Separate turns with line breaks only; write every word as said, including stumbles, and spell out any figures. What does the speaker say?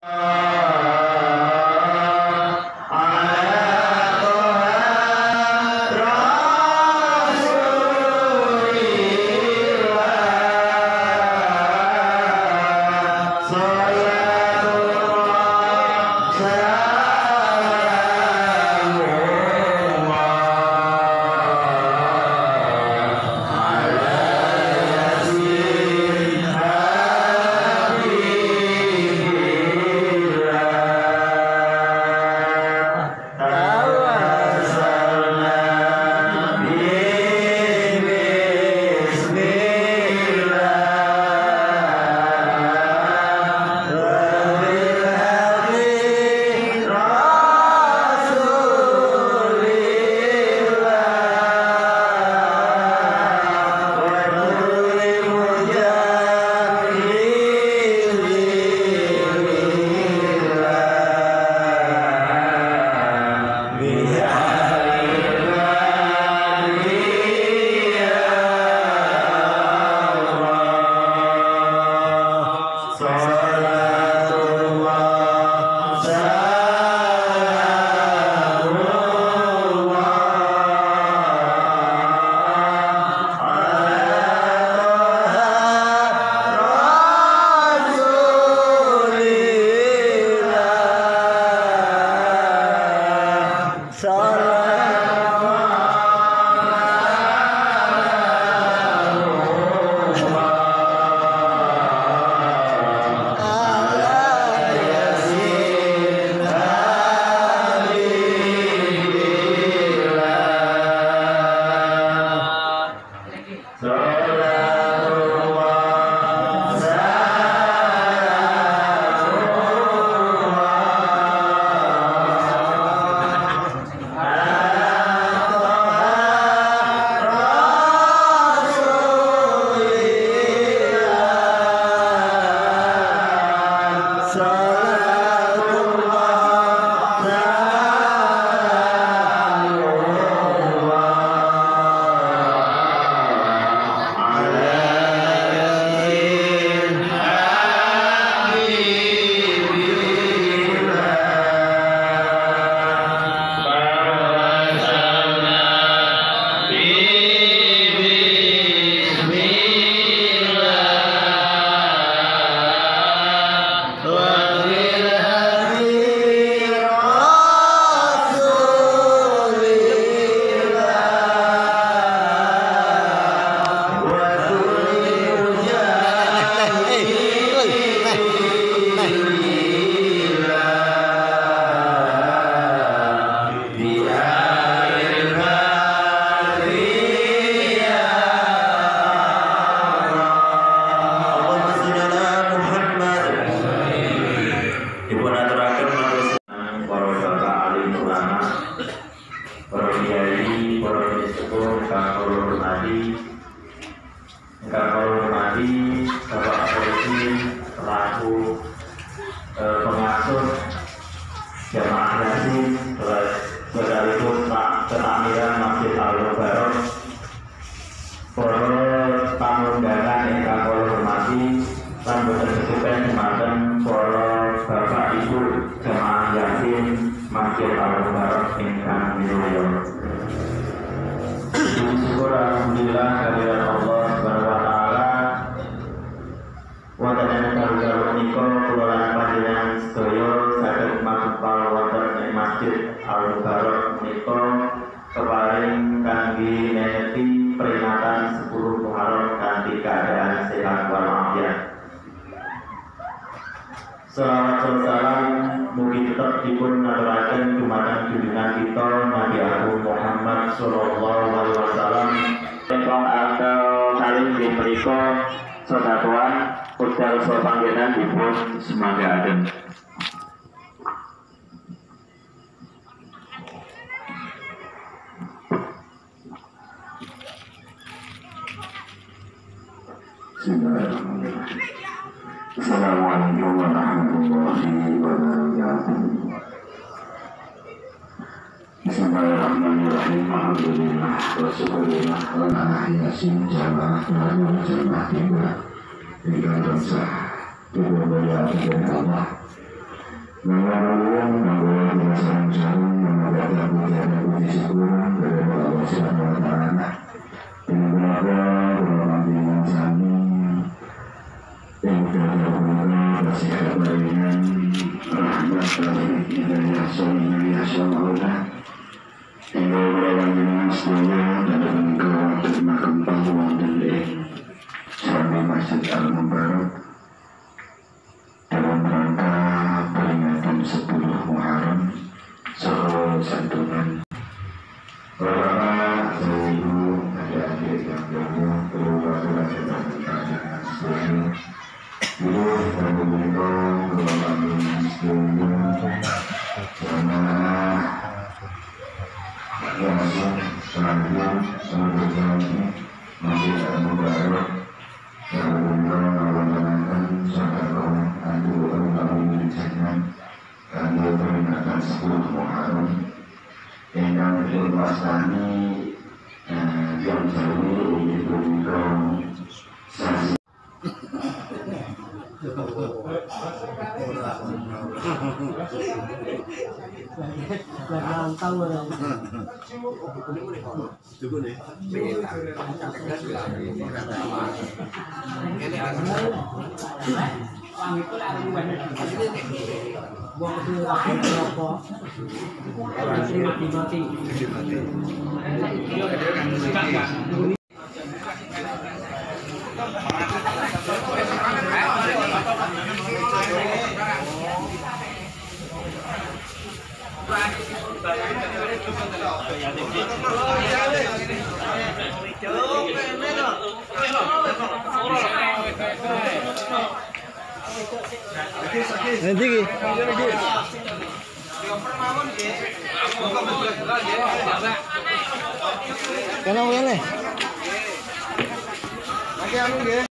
Masjid Mubarok ingkang minulya. Syukur alhamdulillah kehadirat Allah Subhanahu wa taala. Wonten kalih menika kula lan panjenengan sedaya saged mangkal wonten ing Masjid Mubarok menika keparing kangge neneti peringatan sepuluh Muharram kanthi keadaan sehat walafiat. Salawat salam mugi tetap dipun aturaken dumateng junjungan kita Nabi Haru Muhammad sallallahu alaihi wasallam. Ingkang angka kalih inggih punika sedatuan udal sapanggenan dipun semanggaken. Bismillahirrahmanirrahim. Assalamualaikum warahmatullahi wabarakatuh. Bismillahirrahmanirrahim. Alhamdulillah wa syukurillah wa nahiyasin jamaah wa jamaah tiba ingkang tansah dipun mulyakaken Allah
Masjid Mubarok dalam rangka peringatan sepuluh Muharram soal santunan. Bapak, Ibu, adik-adik yang berumur berubah-ubah dan bertanya semuanya. Ibu dan Ibu berlalu semuanya karena langsung terakhir mengucapkan Masjid Mubarok yang mengawal-awalkan sahabat Adu Al-Qawi Jangan kami peringatan sepuluh Muharram dengan berpasani yang jauh di bumi sasi.
Nanti ki. Kenapa ini?